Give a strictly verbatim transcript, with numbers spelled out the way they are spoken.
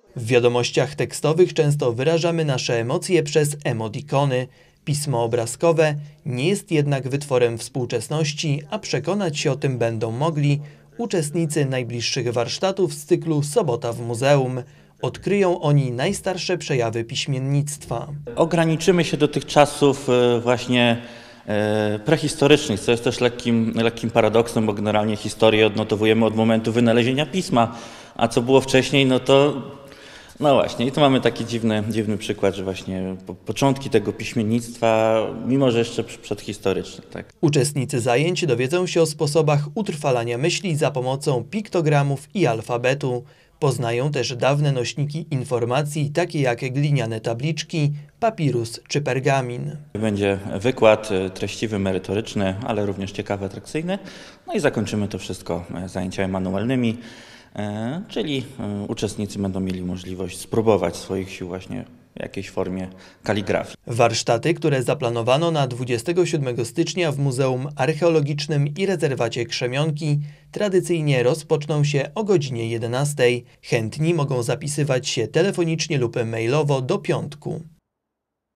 W wiadomościach tekstowych często wyrażamy nasze emocje przez emodikony. Pismo obrazkowe nie jest jednak wytworem współczesności, a przekonać się o tym będą mogli uczestnicy najbliższych warsztatów z cyklu Sobota w Muzeum. Odkryją oni najstarsze przejawy piśmiennictwa. Ograniczymy się do tych czasów właśnie prehistorycznych, co jest też lekkim, lekkim paradoksem, bo generalnie historię odnotowujemy od momentu wynalezienia pisma, a co było wcześniej, no to no właśnie, i tu mamy taki dziwny, dziwny przykład, że właśnie po, początki tego piśmiennictwa, mimo że jeszcze przedhistoryczne. Tak. Uczestnicy zajęć dowiedzą się o sposobach utrwalania myśli za pomocą piktogramów i alfabetu. Poznają też dawne nośniki informacji, takie jak gliniane tabliczki, papirus czy pergamin. Będzie wykład treściwy, merytoryczny, ale również ciekawy, atrakcyjny. No i zakończymy to wszystko zajęciami manualnymi. Czyli uczestnicy będą mieli możliwość spróbować swoich sił właśnie w jakiejś formie kaligrafii. Warsztaty, które zaplanowano na dwudziestego siódmego stycznia w Muzeum Archeologicznym i Rezerwacie Krzemionki, tradycyjnie rozpoczną się o godzinie jedenastej. Chętni mogą zapisywać się telefonicznie lub mailowo do piątku.